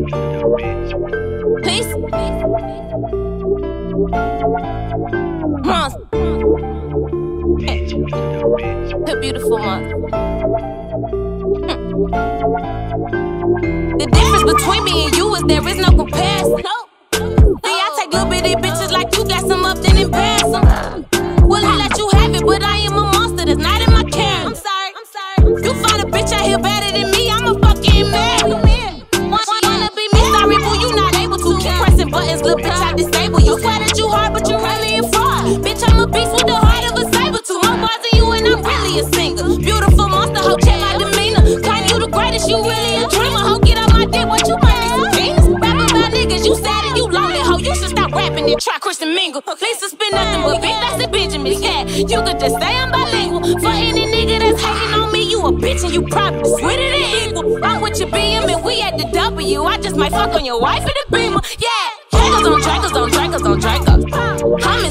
Peace. Monster. The beautiful monster. The difference between me and you is there is no comparison. See, I take little bitty bitches like you got some up, then embarrass them. Well, I let you have it, but I am a monster that's not in my care. I'm sorry. You find a bitch out here better than me, I'm a fucking man. Wanna be me, sorry, boo, you not able to. Keep pressing buttons, little bitch, I disable you. Swear that you hard, but you really a fraud. Bitch, I'm a beast with the heart of a saber-tooth. More bars than you and I'm really a singer. Beautiful monster, ho, check my demeanor. Claim you the greatest, you really a dreamer. Ho, get on my dick, what you might need some Venus. Rap about niggas, you sad and you lonely, ho. You should stop rapping and try Christian Mingle. Please suspend nothing but bitch, that's a Benjamin. Yeah, you could just say I'm bilingual. For any nigga that's hating on me, you a bitch and you probably sweeter than equal. I'm with your BM and we at the W. I just might fuck on your wife in the Beamer. Yeah, Dragos on Dragos on Dragos on Dragos. I'm